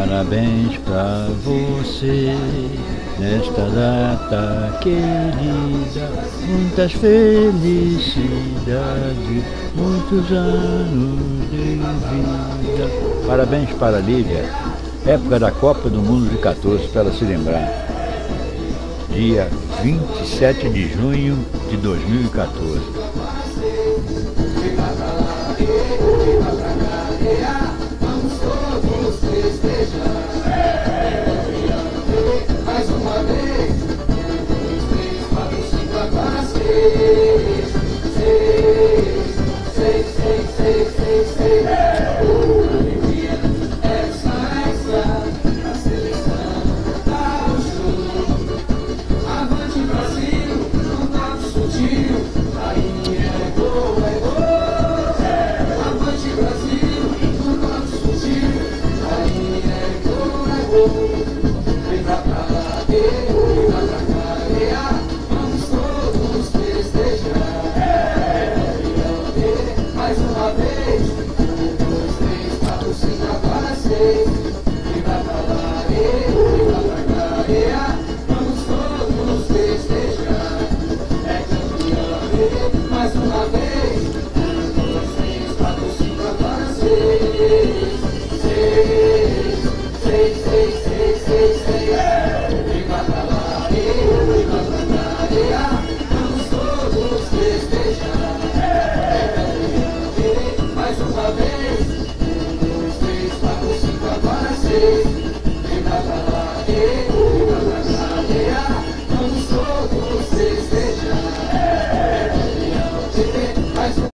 Parabéns pra você, nesta data querida, muitas felicidades, muitos anos de vida. Parabéns para a Lívia, época da Copa do Mundo de 14, para ela se lembrar. Dia 27 de junho de 2014. Vamos todos festejar. Mais uma vez. 1, 2, 3, 4, 5, agora 6. 6, 6, 6, 6, 6, 6. Alegria, essa, a seleção tá ao show. Avante Brasil, no nosso sutil. Rainha é gol, é gol. Avante Brasil, no nosso sutil. Rainha é gol, é gol.